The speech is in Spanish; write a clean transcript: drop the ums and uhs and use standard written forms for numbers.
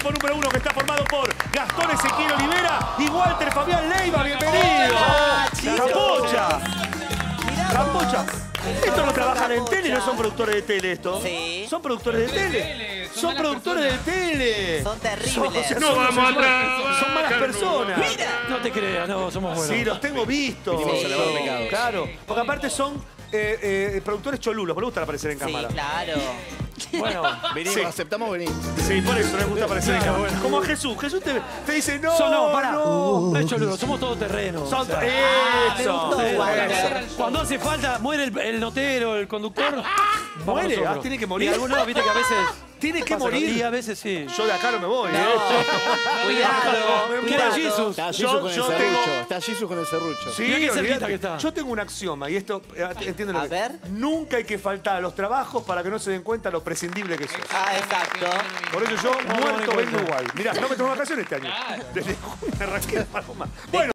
equipo número 1 que está formado por Gastón Ezequiel Olivera y Walter Fabián Leiva. ¡Bienvenido! ¡Campocha! ¡Campocha! Estos no trabajan en tele, no son productores de tele estos. Sí. Son productores de tele. Son productores de tele. Son terribles. No vamos atrás. Son malas personas. No te creas, no, somos buenos. Sí, los tengo vistos. Vinimos a lavar pecados. Claro, porque aparte son productores cholulos, me gusta aparecer en Sí, cámara. claro. Bueno, Venimos, Sí. aceptamos venir. Sí, por eso les gusta aparecer en Claro, cámara. bueno. Como a Jesús. Jesús te dice, no, no, pará. no. Es choludo, somos todos terrenos. Son- O sea, me eso. gustó, Eso. Walter. cuando hace falta, muere el notero, el conductor. vamos ¿Muere? nosotros. Tiene que morir. Y algunos, viste que a veces. Tiene que pasa morir. Y a veces sí. Yo de acá no me voy. Cuidado. Me ¿Quién era muero. Jesus? Está Yo- Jesus con el yo serrucho. tengo- Está Jesus con el serrucho. Sí, Mirá qué cerquita olvídate. que está. Yo tengo un axioma y esto, entiendo A ver. Nunca hay que faltar a los trabajos para que no se den cuenta lo prescindible que sos. Ah, exacto. Por eso yo No, muerto no, vengo no. igual. Mirá, no me tomo vacaciones este año. Desde junio arranqué de paloma. Bueno.